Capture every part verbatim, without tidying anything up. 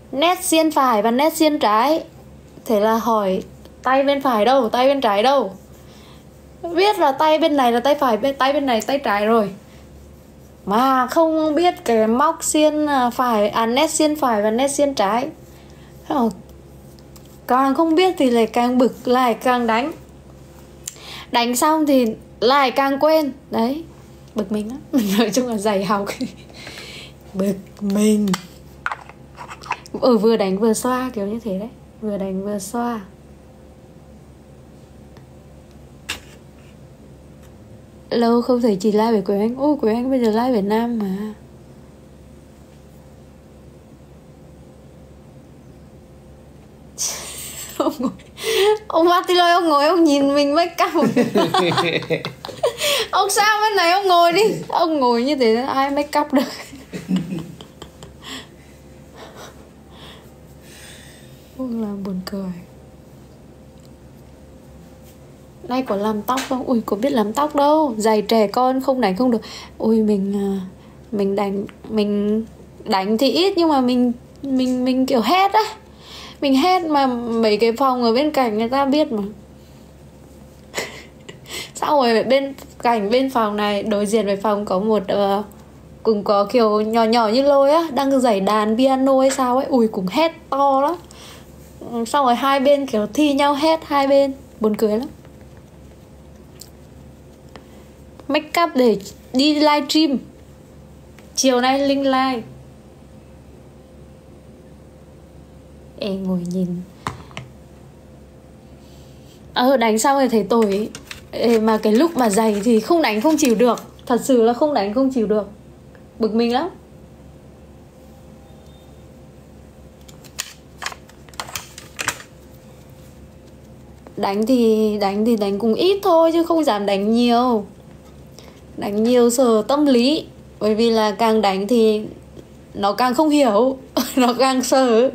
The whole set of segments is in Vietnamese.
nét xiên phải và nét xiên trái. Thế là hỏi tay bên phải đâu, tay bên trái đâu. Biết là tay bên này là tay phải, bên tay bên này tay trái rồi, mà không biết cái móc xiên phải, à nét xiên phải và nét xiên trái. Càng không biết thì lại càng bực, lại càng đánh. Đánh xong thì lại càng quên. Đấy, bực mình lắm. Nói chung là dạy học bực mình. Ừ, vừa đánh vừa xoa kiểu như thế đấy. Vừa đánh vừa xoa. Lâu không thấy chị live với Quế Anh. Ôi Quế Anh bây giờ live Việt Nam mà. Ông ngồi, ông Martilo ông ngồi ông nhìn mình make up. Ông sao bên này ông ngồi đi. Ông ngồi như thế ai make up được. Ông làm buồn cười. Nay có làm tóc không? Ui có biết làm tóc đâu. Giày trẻ con không đánh không được. Ui mình Mình đánh Mình đánh thì ít nhưng mà mình Mình mình kiểu hét á. Mình hét mà mấy cái phòng ở bên cạnh người ta biết mà. Sau rồi bên cạnh bên phòng này đối diện với phòng có một uh, cũng có kiểu nhỏ nhỏ như Lôi á, đang giày đàn piano hay sao ấy. Ui cũng hét to lắm. Xong rồi hai bên kiểu thi nhau hét hai bên. Buồn cười lắm. Make up để đi live stream. Chiều nay Linh live. Ê ngồi nhìn. Ờ đánh xong rồi thấy tội ấy. Ê, mà cái lúc mà giày thì không đánh không chịu được. Thật sự là không đánh không chịu được. Bực mình lắm. Đánh thì đánh thì đánh cũng ít thôi chứ không dám đánh nhiều. Đánh nhiều sợ tâm lý. Bởi vì là càng đánh thì nó càng không hiểu. Nó càng sợ.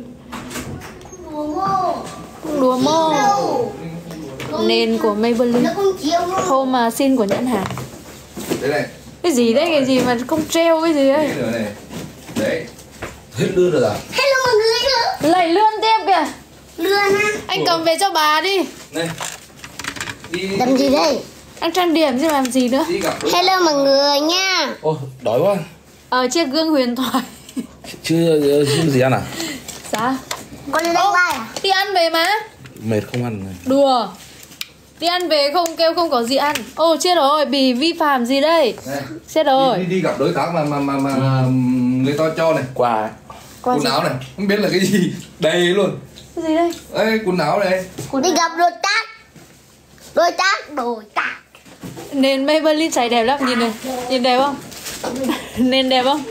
Đùa mô. Nền của Maybelline. Hôm mà xin của nhãn hàng. Đấy này. Cái gì đấy, cái gì mà không treo cái gì đấy. Đấy. Hết lươn rồi à? Hello mọi người. Lẩy lươn tiếp kìa. Lươn á. Anh cầm về cho bà đi. Này. Đi. Làm gì đây? Anh trang điểm chứ làm gì nữa. Hello mọi người nha. Ôi, đói quá. Ờ, chiếc gương huyền thoại. Chưa, chưa gì ăn à? Sao? Con lên đây vai à? Đi ăn về mà. Mệt không ăn này. Đùa. Đi ăn về không kêu không có gì ăn. Ồ chết rồi, bị vi phạm gì đây? Này, chết rồi. Đi, đi, đi gặp đối tác mà mà mà, mà ừ. người ta cho này. Quà. Quần áo này, không biết là cái gì. Đầy luôn. Cái gì đây? Đây, quần áo này. Đi gặp đối tác. Đối tác, đối tác. Nền Maybelline cháy đẹp lắm, nhìn này. Nhìn đẹp không? Nền đẹp không?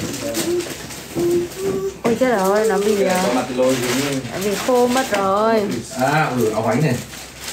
Ôi chết rồi, nó bị nó bị khô mất rồi. À, ừ, áo bánh này.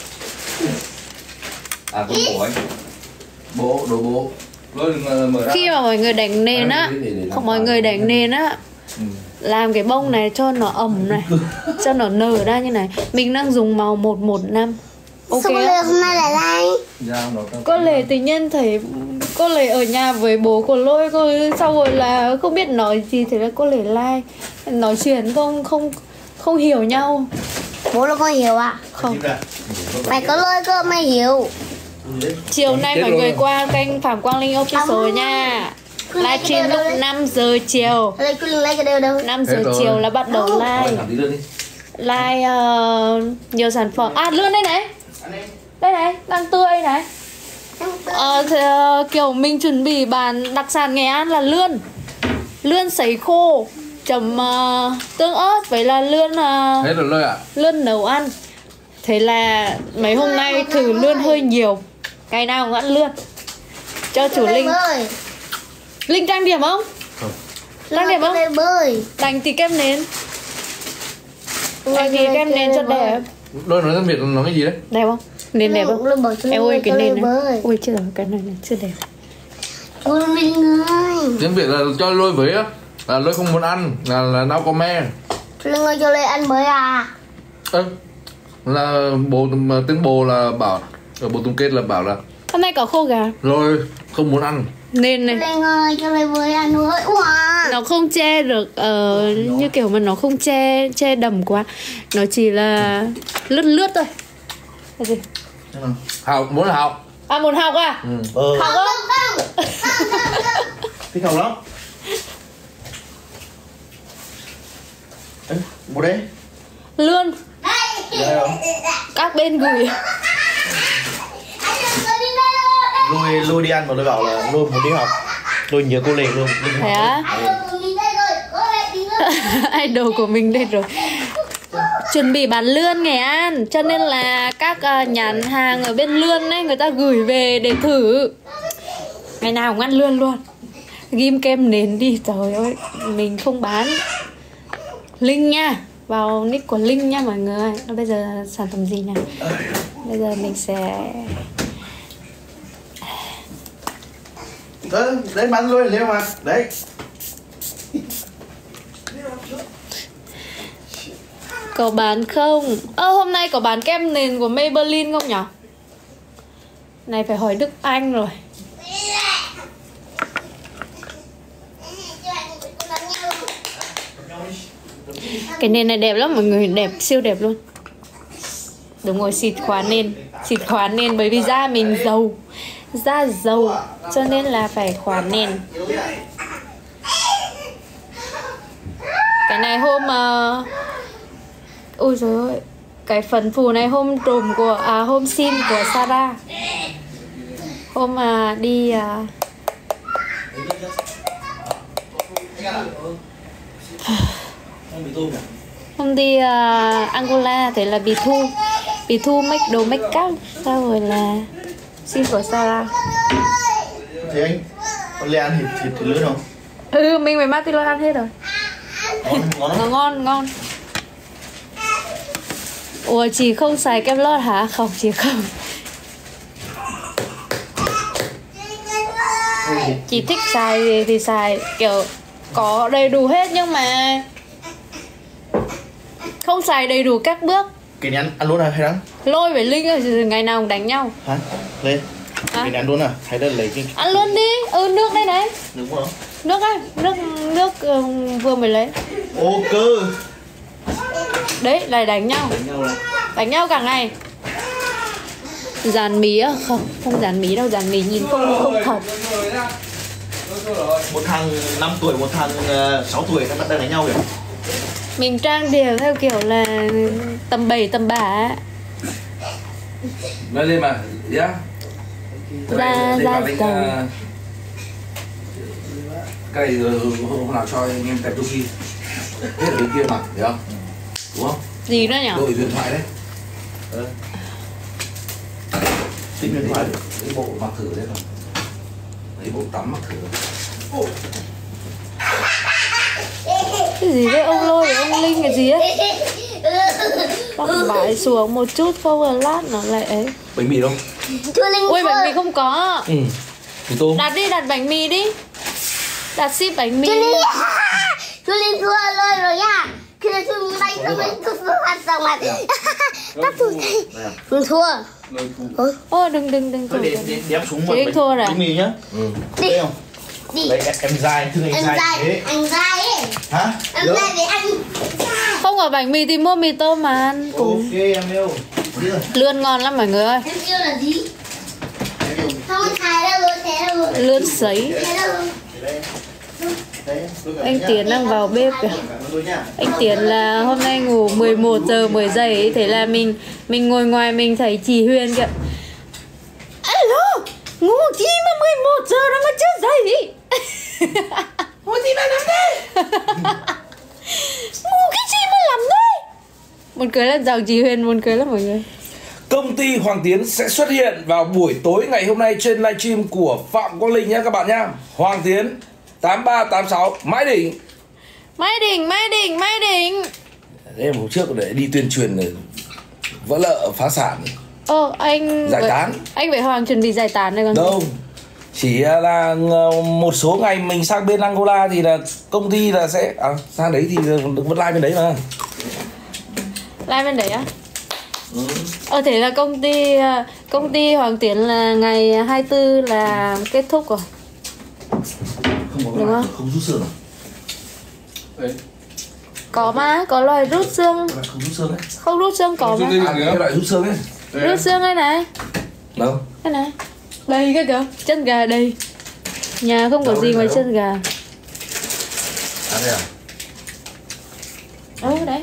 À, con bố ấy. Bố, đồ bố. Mở ra. Khi mà mọi người đánh nền á, không mọi người đánh nền á, ừ. làm cái bông này cho nó ẩm này, cho nó nở ra như này. Mình đang dùng màu một một năm. Ok. Sao Lê hôm nay lại like? Cô Lê tự nhiên thấy cô Lê ở nhà với bố của Lôi, cô sau rồi là không biết nói gì, thế là cô Lê like nói chuyện không không không hiểu nhau. Bố là con hiểu à? Không. Mày có Lôi cơ mày hiểu. Chiều nay mọi người qua kênh Phạm Quang Linh Official nha. Livestream lúc năm giờ chiều. năm giờ chiều là bắt đầu live. Live uh, nhiều sản phẩm. À lươn đây này. Đây này, đang tươi này. Ờ, thì, uh, kiểu mình chuẩn bị bán đặc sản Nghệ An là lươn. Lươn sấy khô chấm uh, tương ớt với là lươn uh, Hết rồi Lôi ạ. lươn nấu ăn. Thế là mấy hôm nay thử lươn hơi nhiều. Ngày nào cũng ăn lươn. Cho chủ Linh. Linh trang điểm không? Không. Trang điểm không? Đánh tí kem nến. Đánh tí kem nến cho đẹp. Đôi nói tiếng Việt nói cái gì đấy? Đẹp không? Nến đẹp không? Em ơi cái nến này. Ôi chết rồi, cái này này chưa đẹp. Tiếng Việt là cho Lôi với á. Là Lôi không muốn ăn. Là, là no comment. Linh ơi cho Lê ăn mới à? Ơ. Là bố tiếng bố là bảo. Ở bố Tùng Kết là bảo là hôm nay có khô gà. Lôi không muốn ăn. Nên này Linh ơi, cho lấy với ăn ơi. Wow. nó không che được uh, như kiểu mà nó không che che đầm quá, nó chỉ là lướt lướt thôi. Cái gì? Học muốn là học. À muốn học à? Ừ. Ừ. Học không? Không, không, không, không. Thích học lắm. Ê, bố đấy. Luôn. Đây không? Các bên gửi. Lui lui đi ăn mà tôi bảo là lui muốn đi học. Tôi nhớ cô liền luôn. Thế á? Idol của mình đây rồi. Chuẩn bị bán lươn Nghệ An, cho nên là các uh, nhãn hàng ở bên lươn ấy người ta gửi về để thử. Ngày nào cũng ăn lươn luôn. Ghim kem nến đi, trời ơi, mình không bán. Linh nha, vào nick của Linh nha mọi người. Bây giờ sản phẩm gì nè? Bây giờ mình sẽ Đấy, đấy bán luôn liêu mà. Đấy. có bán không? Ơ à, hôm nay có bán kem nền của Maybelline không nhỉ? Này phải hỏi Đức Anh rồi. Cái nền này đẹp lắm mọi người, đẹp, siêu đẹp luôn. Đúng rồi, xịt khóa nền. Xịt khóa nền bởi vì da mình dầu. Da dầu cho nên là phải khóa nền. Cái này hôm uh... ôi trời ơi, cái phần phủ này hôm trùm của à hôm xin của Sarah. Hôm mà uh, đi uh... hôm đi uh, Angola thế là bị thu bị thu make đồ make up, sau rồi là xin của Sarah. Thế anh con Lê ăn thịt thịt thịt lươn không? Ừ, mình với Martilo ăn hết rồi. Ngon ngon Nó ngon ngon. Ủa chị không xài kem lót hả? Không, chị không. Chị thích xài gì thì xài, kiểu có đầy đủ hết nhưng mà không xài đầy đủ các bước. Cái này ăn, ăn luôn à hay đắng? Lôi với Linh ơi, ngày nào cũng đánh nhau. Hả? Lên. À? Cái này ăn luôn à? Hay là lấy cái... Ăn luôn đi. Ừ, nước đây này. Đúng không? Nước á, nước nước um, vừa mới lấy. Ô cơ. Đấy, lại đánh nhau. Đánh nhau này. Đánh nhau cả ngày. Dàn mí á? Không, không dàn mí đâu, dàn mí nhìn không không thật. Một thằng năm tuổi, một thằng uh, sáu tuổi nó đang đánh nhau kìa. Mình trang điểm theo kiểu là tầm bảy tầm bả. Nói lên mà, yeah. Ra ra dầu. Cái này hôm nào cho anh em tập trung đi. Hết ở bên kia mà, hiểu không? Đúng không? Gì nữa nhỉ? Đội huyền thoại đấy. Ừ. Tính huyền thoại. Lấy bộ mặc thử đấy không? Lấy bộ tắm mặc thử. Cái gì đấy, ông Lôi với ông Linh cái gì ấy? Bác bãi xuống một chút không là lát nó lại ấy. Bánh mì đâu? Ui, bánh mì không có. Ừ. Thì tôm. Đặt đi, đặt bánh mì đi. Đặt ship bánh mì. Chú Linh thua luôn rồi nha. Khi nào chú đánh cho mình thua mặt xong mặt. Tắt thua. Mình thua. Ôi đừng đừng đừng. Thôi để, để đếm xuống một bánh, thua rồi. bánh mì nhá. Ừ. Đi. Đây không? Đi. Đấy, em, em dai, thương anh, anh dai. dai. Thế. Anh dai ấy. Hả? Anh Được. dai để ăn. Không có bánh mì thì mua mì tôm mà ăn cùng. Ok em yêu. Lươn ngon lắm mọi người ơi. Em yêu là gì? Không thái đâu luôn, thế đâu luôn. Lươn sấy. Thế đâu luôn. Anh Tiến đang vào bếp kìa. Anh Tiến là hôm nay ngủ mười một giờ mới dậy. Thế là mình mình ngồi ngoài mình thấy chị Huyền kìa. Alo, ngủ chi mà mười một giờ nó mà chưa dậy. Ngủ chi mà làm thế. Ngủ cái chi mà làm thế. Muốn cười lắm, chào chị Huyền, muốn cười lắm mọi người. Công ty Hoàng Tiến sẽ xuất hiện vào buổi tối ngày hôm nay trên livestream của Phạm Quang Linh nhé các bạn nhá. Hoàng Tiến tám ba tám sáu Mãi Đỉnh. Mãi Đỉnh, Mãi Đỉnh, Mãi Đỉnh. Đây hôm trước để đi tuyên truyền vỡ nợ phá sản. Ờ anh giải tán. Anh với Hoàng chuẩn bị giải tán này còn đâu. Chỉ là một số ngày mình sang bên Angola thì là công ty là sẽ à, sang đấy thì được vẫn live bên đấy mà. Live bên đấy á? Ừ. Ờ thế là công ty công ty Hoàng Tiến là ngày hai mươi tư là kết thúc rồi. đúng không? Không rút xương à? Đấy. Có mà, có loại rút xương. Không rút xương đấy. Không rút xương có mà. À, cái loại rút xương ấy. Rút xương đây này. Đâu? Đây này. Đây cái kìa, chân gà đây. Nhà không có đâu, gì ngoài chân gà. À đây à? Ừ đấy.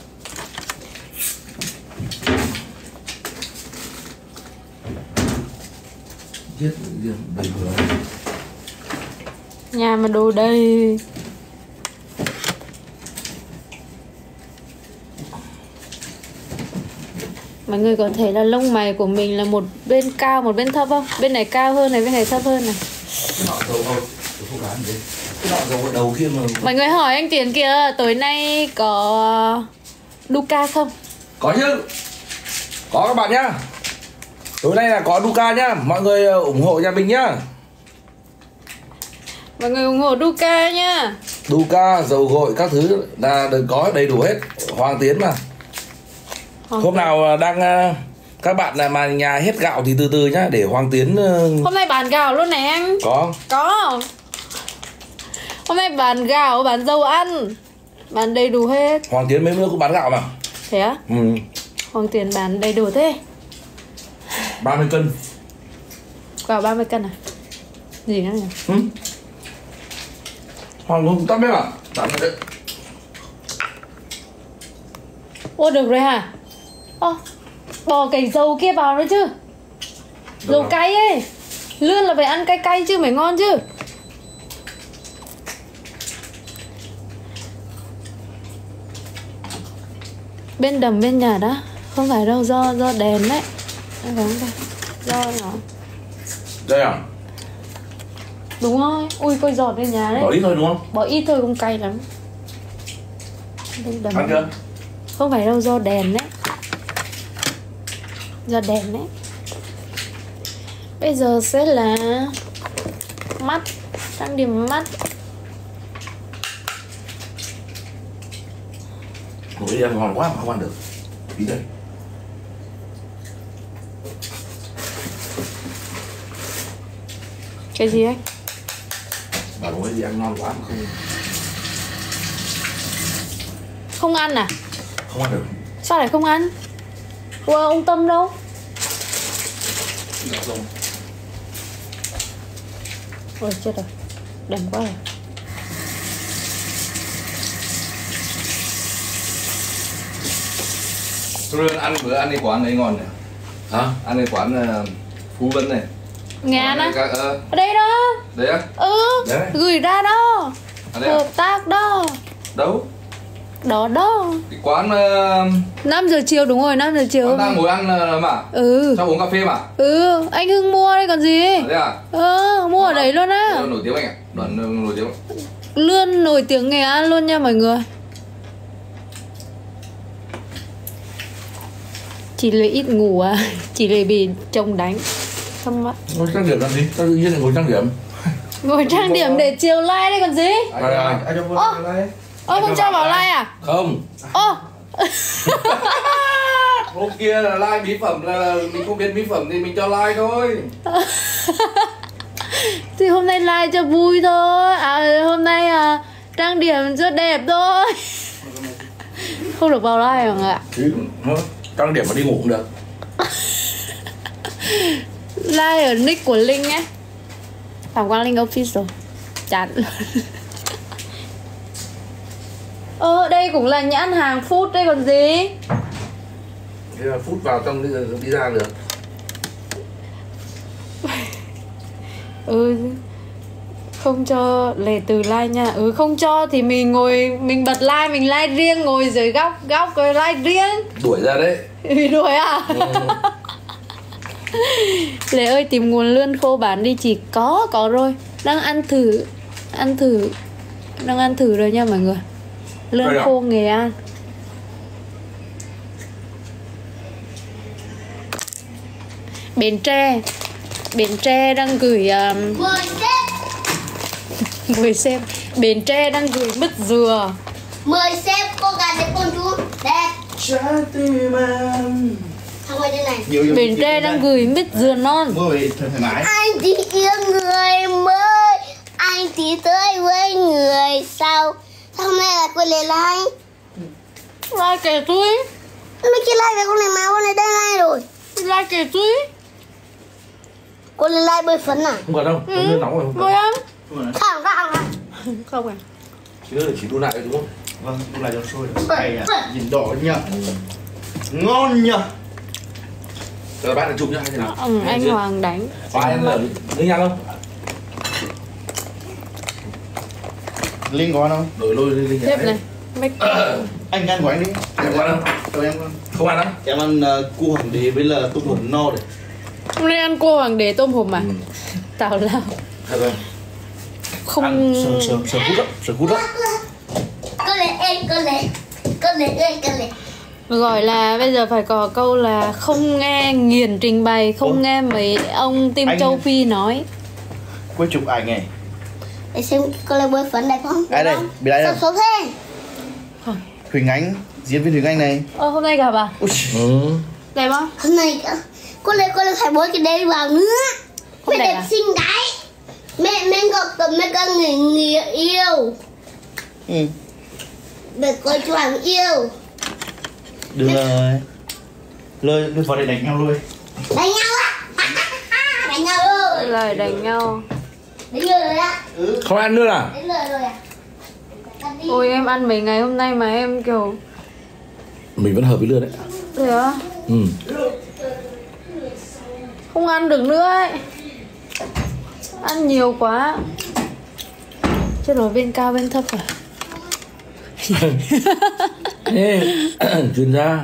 Giết đầy vừa. Nhà mà đồ đầy. Mọi người có thể là lông mày của mình là một bên cao một bên thấp không? Bên này cao hơn này, bên này thấp hơn này. Cái nọ dầu thôi, không bán gì. Cái nọ dầu ở đầu kia mà. Mọi người hỏi anh Tiến kìa, tối nay có Duca không? Có chứ. Có các bạn nhá. Tối nay là có Duca nhá. Mọi người ủng hộ nhà mình nhá. Mọi người ủng hộ Duca nhá. Duca, dầu gội các thứ là được có đầy đủ hết. Hoàng Tiến mà. Hoàng Hôm nào đang các bạn là mà nhà hết gạo thì từ từ nhá, để Hoàng Tiến. Hôm nay bán gạo luôn này anh. Có. Có. Hôm nay bán gạo, bán dầu ăn, bán đầy đủ hết. Hoàng Tiến mấy bữa cũng bán gạo mà. Thế á? Ừ. Hoàng Tiến bán đầy đủ thế. ba mươi cân. Gạo ba mươi cân à? Gì nữa nhỉ? Ừ. Hoàng không tắt bếp à? Tắt đấy. Ô được rồi hả? Ô, bỏ cái dầu kia vào nữa chứ. Dầu cay ấy. Lươn là phải ăn cay cay chứ, phải ngon chứ. Bên đầm bên nhà đó. Không phải đâu, do do đèn đấy. Không phải, không phải. Do nó. Đây à? Đúng rồi. Ui coi giọt bên nhà đấy. Bỏ ít thôi đúng không? Bỏ ít thôi không cay lắm. Bên đầm. Ăn chưa? Không phải đâu, do đèn đấy. Do đèn đấy. Bây giờ sẽ là mắt, trang điểm mắt. Ngồi đi ăn ngon quá mà không ăn được. Ý đây. Cái gì anh? Bảo ngồi đi ăn ngon quá mà không. Không ăn à? Không ăn được. Sao lại không ăn? Ủa ông Tâm đâu? Ôi chết rồi. Đành quá rồi. Tôi ăn bữa ăn cái quán này ngon nhỉ? Hả? Ăn cái quán uh, Phú Vân này. Nghe ăn á? Các, uh, ở đây đó. Đấy á? Ừ. Đấy. Gửi ra đó. À, đấy à? Hợp tác đó. Đâu? Đó đó. Cái quán uh, năm giờ chiều đúng rồi, năm giờ chiều. quán đang ngồi ăn uh, mà. Ừ. Sao uống cà phê mà? Ừ, anh Hưng mua đây còn gì. À, đấy à? Ừ, mua ở đấy luôn á. Đấy, nổi tiếng anh ạ. Đoàn nổi tiếng. Lươn nổi tiếng Nghệ An luôn nha mọi người. Chỉ lấy ít ngủ à. Chỉ lấy bị chồng đánh. Không ạ. Ngồi trang điểm làm gì? Sao tự nhiên lại ngồi trang điểm? Ngồi trang điểm để chiều like đây còn gì. Anh ơi, anh cho Ô, ô không cho vào like à? Không. Ô. hôm kia là like mỹ phẩm là, là mình không biết mỹ phẩm thì mình cho like thôi. Thì hôm nay like cho vui thôi. À hôm nay à, trang điểm cho đẹp thôi. Không được vào like không ạ? Trang điểm mà đi ngủ cũng được. Like ở nick của Linh nhé. Phạm Quang Linh Official. Chán. Ờ đây cũng là nhãn hàng food đây còn gì. Thế là phút vào trong đi, đi ra được. Ừ. Không cho lệ từ like nha. Ừ không cho thì mình ngồi, mình bật like, mình like riêng, ngồi dưới góc góc rồi like riêng. Đuổi ra đấy. Bị đuổi à? Ừ. Lệ ơi tìm nguồn lươn khô bán đi chị. Có, có rồi. Đang ăn thử. Ăn thử. Đang ăn thử rồi nha mọi người. Lươn khô Nghệ An. Bến Tre. Bến Tre đang gửi um... mười sếp. mười xem. Bến Tre đang gửi mứt dừa. mười sếp cô gà đẹp con chú. Đẹp. Trái tim em. Thằng ngoài đây này. Bến Tre đang gửi mứt dừa non. Mua về thoải mái. Anh chỉ yêu người mới. Anh anh tí tới với người sau. Sao hôm nay là cô lấy like? Like kể túi. Mấy cái like về con này mà con này đã like rồi. Like kể túi. Cô lấy like bơi phấn à? Không cần đâu, ừ. Nước nóng rồi không cần. Bơi không? Không, không, không. Không à? Chỉ nữa để chỉ đun lại đúng không? Vâng, đun lại cho sôi. Hay à, nhìn đỏ nhá. Ngon nhá. Giờ bác lại chụp nhá hay thế nào? Ừ, anh chưa? Hoàng đánh. Có ai ăn ở nước nhang không? Linh có ăn không? Đổi lôi lên Linh Tiếp này. Make Anh ăn của anh đi. Em có ăn không? Cho em ăn. Không ăn á? Em ăn uh, cua hoàng đế với là tôm hùm no đấy. hôm nay ăn cua hoàng đế tôm hùm à? Ừ. Tào lao. Thật rồi. Không. Ăn sờ sờ sờ hút đó, sờ hút đó. Cô lấy em, cô lấy. Cô lấy em, cô lấy. Gọi là bây giờ phải có câu là không nghe nghiền trình bày, không Ủa? nghe mấy ông Tim Anh- Châu Phi nói. Quay chụp ảnh này. Để xem cô lấy bơi phấn đẹp không? Ai đây? Bị ai Sao đâu? số thế? Huỳnh Ánh, diễn viên Huỳnh Anh này. Ơ hôm nay gặp à? Ui, Ừ. Đẹp không? Hôm nay cô lấy cô lấy phải bôi cái đấy vào nữa. Không Mẹ đẹp đẹp à? xinh gái. Mẹ mẹ gặp tầm mẹ có người người yêu. ừ. Mẹ có choàng yêu. Được rồi. Lôi, lôi vào đây đánh nhau luôn. Đánh nhau á. Đánh nhau rồi. Lời đánh nhau. Đánh nhau rồi á. Không ăn nữa à? Đánh lời rồi à? Cắt đi. Ôi em ăn mấy ngày hôm nay mà em kiểu. Mình vẫn hợp với lươn đấy. Thế á? Ừ. Không ăn được nữa ấy. Ăn nhiều quá. Chết rồi, bên cao bên thấp à? Ê, chuyên gia.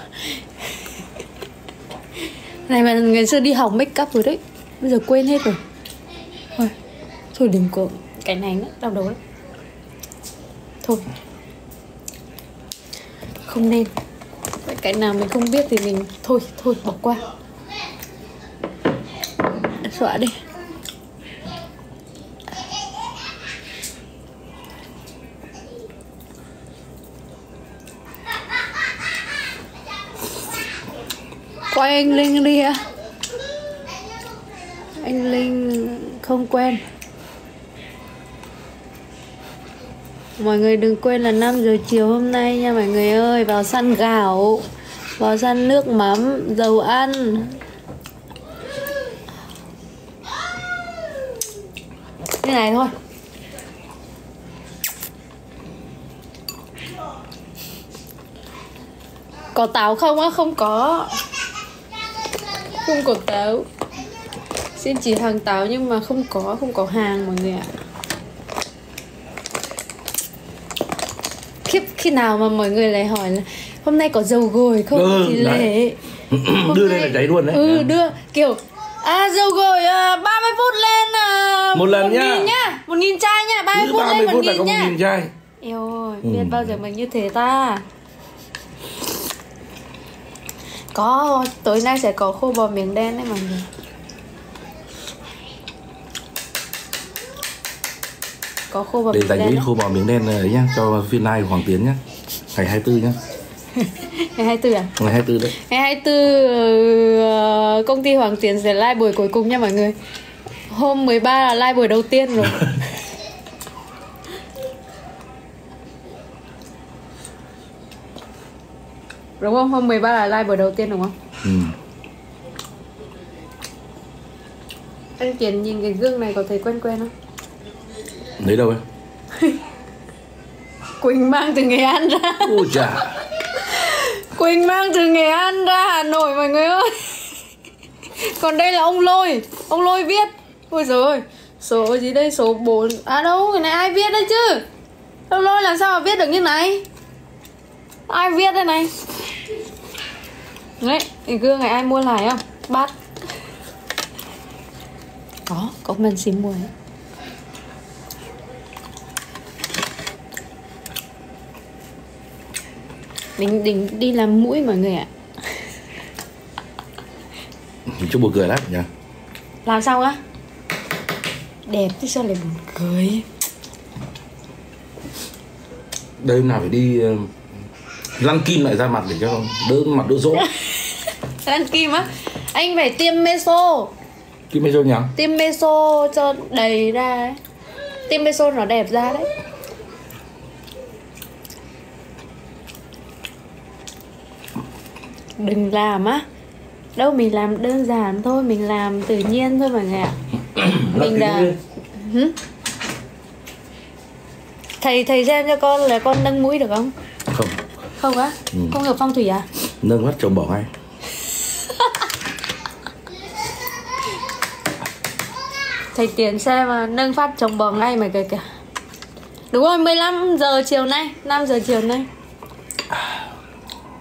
Này mà ngày xưa đi học make up rồi đấy. Bây giờ quên hết rồi. Thôi, thôi đừng có cái này nữa, đau đầu lắm. Thôi. Không nên. Cái nào mình không biết thì mình thôi, thôi bỏ qua. Xóa đi. Quay anh Linh đi ạ. Anh Linh không quen. Mọi người đừng quên là năm giờ chiều hôm nay nha mọi người ơi. Vào săn gạo, vào săn nước mắm, dầu ăn. Như này thôi. Có táo không á? Không có. Không có táo. Xin chỉ hàng táo nhưng mà không có, không có hàng mọi người ạ. Khiếp, khi nào mà mọi người lại hỏi là hôm nay có dầu gồi không? Ừ, thì lệ. Đưa lên là cháy luôn đấy. Ừ, đưa kiểu à dầu gồi à, ba mươi phút lên à, Một lần một nhá. nghìn nhá, một nghìn chai nhá, ba mươi Cứ phút ba lên mươi một phút là nghìn có một nhá. nghìn chai. Eo ơi, Ừ. biết bao giờ mình như thế ta. Có, tối nay sẽ có khô bò miếng đen đấy mọi người. Có khô bò Để miếng dành đen cái đấy. khô bò miếng đen này nhá, cho phiên live của Hoàng Tiến nhá. Ngày hai mươi tư nhá. Ngày hai mươi tư à? Ngày hai mươi tư đấy. Ngày hai mươi tư ờ, công ty Hoàng Tiến sẽ live buổi cuối cùng nha mọi người. Hôm mười ba là live buổi đầu tiên rồi. Đúng không? Hôm mười ba là live buổi đầu tiên đúng không? Ừ. Anh Tiến nhìn cái gương này có thấy quen quen không? Lấy đâu ấy? Quỳnh mang từ Nghệ An ra. Ôi chà. Quỳnh mang từ Nghệ An ra Hà Nội mọi người ơi. Còn đây là ông Lôi. Ông Lôi viết. Ôi giời ơi. Số gì đây? Số bốn. À đâu, cái này ai viết đấy chứ? Ông Lôi làm sao mà viết được như này? Ai viết đây này? Đấy, cái gương này ai mua lại không? Bát. Có, có mình xin mua đấy. Mình định đi làm mũi mọi người ạ. Chút buồn cười lắm nhỉ. Làm sao á? Đẹp chứ sao lại buồn cười. Đây hôm nào phải đi uh, lăn kim lại ra mặt để cho đỡ mặt đỡ rỗ. Lăn kim á? Anh phải tiêm meso. Kim meso nhỉ? Tiêm meso cho đầy ra ấy. Tim Beso nó đẹp ra đấy. Đừng làm á. Đâu mình làm đơn giản thôi, mình làm tự nhiên thôi mọi người ạ. Mình đã hử? Thầy thầy xem cho con là con nâng mũi được không? Không. Không á? Ừ. Không hợp phong thủy à? Nâng mắt chồng bỏ ngay. Thầy Tiến xem mà nâng phát chồng bỏ ngay mày kìa kìa. Đúng rồi, mười lăm giờ chiều nay, năm giờ chiều nay.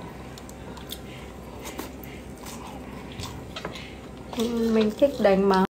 Mình thích đánh máu.